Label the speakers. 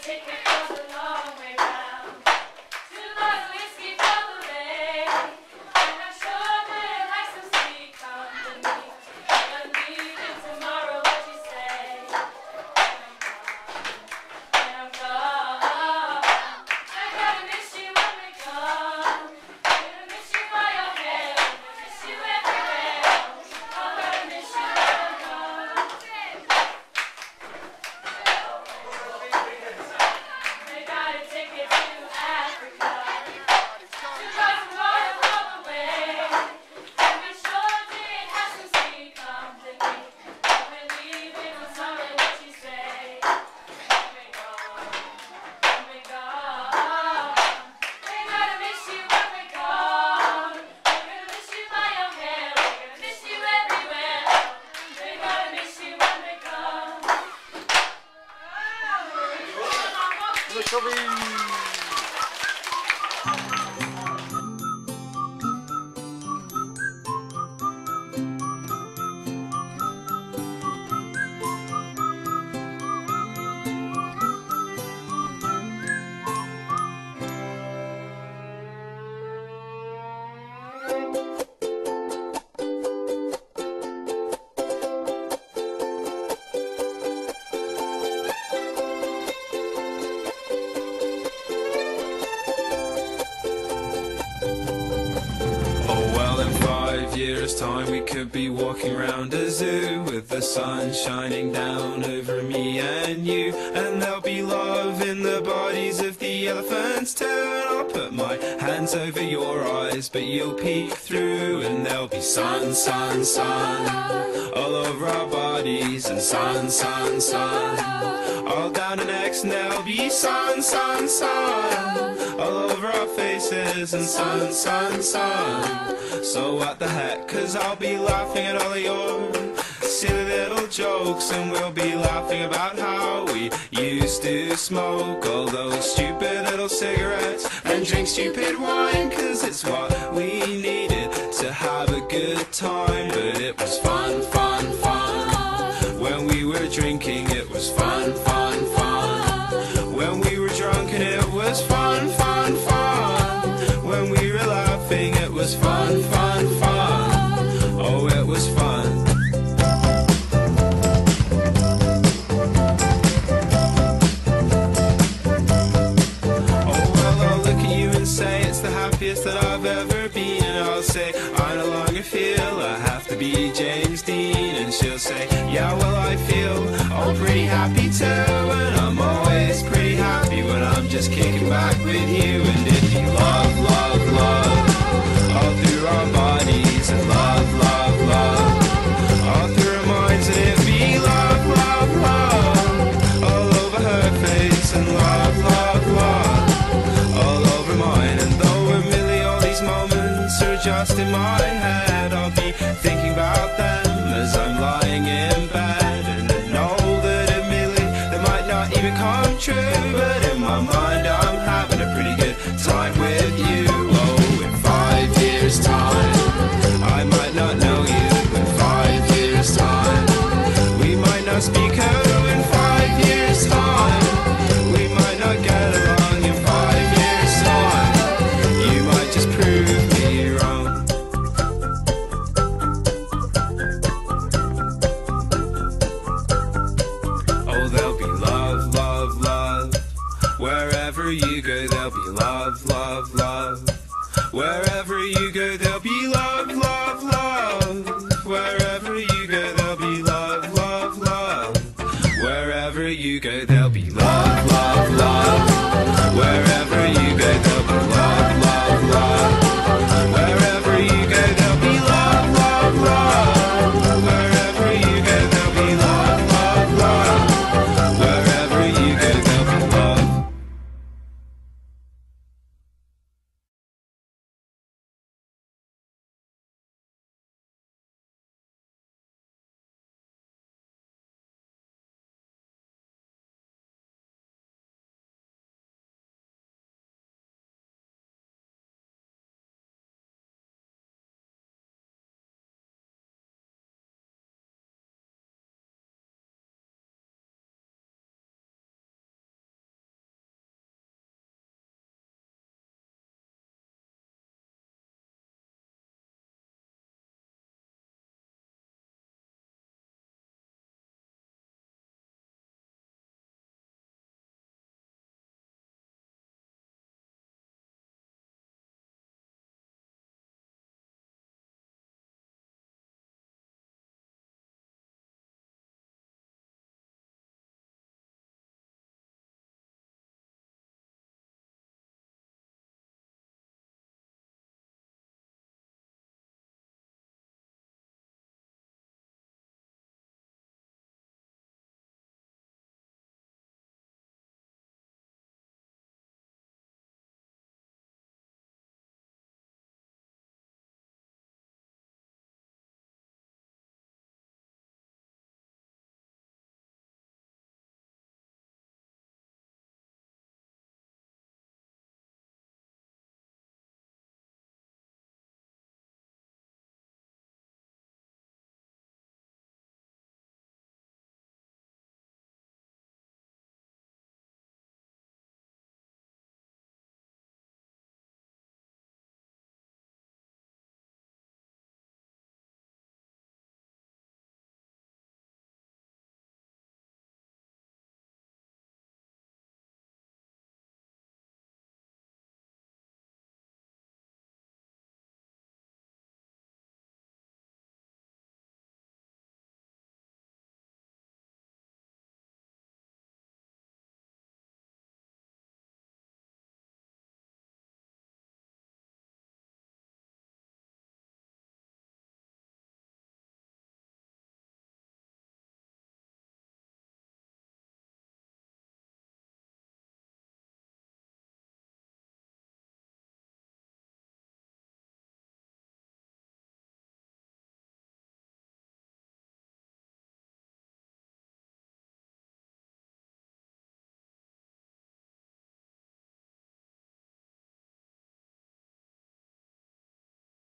Speaker 1: ticket for the long way round. To buy whiskey for the bay. And I'm sure that I'd like some sweet company. I'm leaving tomorrow, what you say? When I'm gone, I'm gonna miss you when we're gone. I'm gonna miss you by your hair, I'm gonna miss you everywhere. I'm gonna miss you when I'm gone. They got a ticket to Africa to buy some water all the way. And we sure did have some sweet company. But we're leaving on Sunday, what you say? When we're gone, when we're gone. We're gonna miss you when we're gone. We're gonna miss you by your hair. We're gonna miss you everywhere. We're gonna miss you when we're gone.
Speaker 2: Oh well, in 5 years' time we could be walking around a zoo with the sun shining down over me and you, and there'll be love in the bodies of the elephants too. And I'll put my hands over your eyes, but you'll peek through, and there'll be sun, sun, sun all over our bodies, and sun, sun, sun all down our necks, and there'll be sun, sun, sun all over our faces, and sun, sun, sun. So what the heck, 'cause I'll be laughing at all of your silly little jokes, and we'll be laughing about how we used to smoke all those stupid little cigarettes and drink stupid wine, 'cause it's what we needed to have a good time. But it was fun, fun, fun when we were drinking. It was fun, fun, fun when we were drunk, and it was fun, fun, fun when we were laughing. It was fun, fun, fun. Oh, it was fun. Oh well, I'll look at you and say it's the happiest that I've ever been, and I'll say I no longer feel I have to be James Dean, and she'll say yeah, well I feel all pretty happy too, and I'm always pretty happy when I'm just kicking back with you. And if you love, love, love all through our bodies, and love, love, love all through our minds, and it'd be love, love, love all over her face, and love, love, love all over mine. And though admittedly all these moments are just in my head, I'll be thinking about them as I'm lying in bed, and I know that admittedly they might not even come true, but in my mind I'm having a pretty good time with you. Oh, in 5 years' time I might not know you. In 5 years' time we might not speak. Oh, in 5 years' time we might not get along. In 5 years' time you might just prove me wrong. Oh, there'll be love, love, love wherever you go. There'll be love, love, love wherever you go. There'll be love, love.